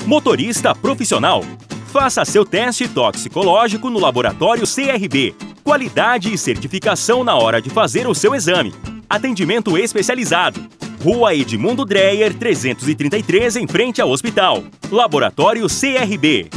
Motorista profissional. Faça seu teste toxicológico no laboratório CRB. Qualidade e certificação na hora de fazer o seu exame. Atendimento especializado. Rua Edmundo Dreyer, 333, em frente ao hospital. Laboratório CRB.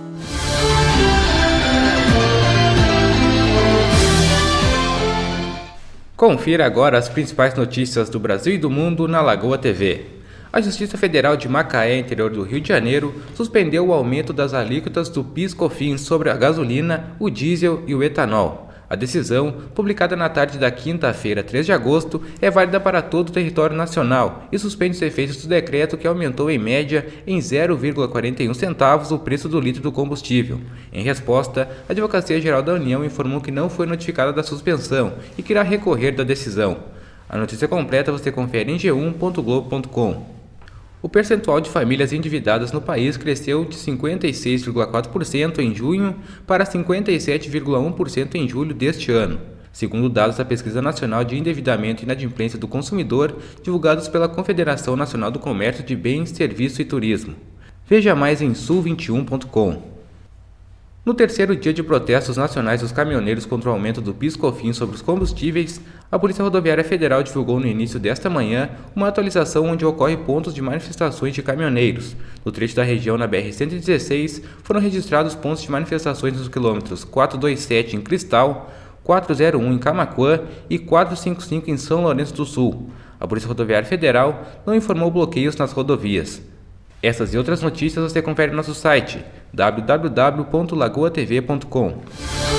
Confira agora as principais notícias do Brasil e do mundo na Lagoa TV. A Justiça Federal de Macaé, interior do Rio de Janeiro, suspendeu o aumento das alíquotas do PIS/COFINS sobre a gasolina, o diesel e o etanol. A decisão, publicada na tarde da quinta-feira, 3 de agosto, é válida para todo o território nacional e suspende os efeitos do decreto que aumentou em média em 0,41 centavos o preço do litro do combustível. Em resposta, a Advocacia Geral da União informou que não foi notificada da suspensão e que irá recorrer da decisão. A notícia completa você confere em g1.globo.com. O percentual de famílias endividadas no país cresceu de 56,4% em junho para 57,1% em julho deste ano, segundo dados da Pesquisa Nacional de Endividamento e Inadimplência do Consumidor, divulgados pela Confederação Nacional do Comércio de Bens, Serviços e Turismo. Veja mais em sul21.com. No terceiro dia de protestos nacionais dos caminhoneiros contra o aumento do PIS/COFINS sobre os combustíveis, a Polícia Rodoviária Federal divulgou no início desta manhã uma atualização onde ocorre pontos de manifestações de caminhoneiros. No trecho da região na BR-116, foram registrados pontos de manifestações nos quilômetros 427 em Cristal, 401 em Camaquã e 455 em São Lourenço do Sul. A Polícia Rodoviária Federal não informou bloqueios nas rodovias. Essas e outras notícias você confere no nosso site www.lagoatv.com.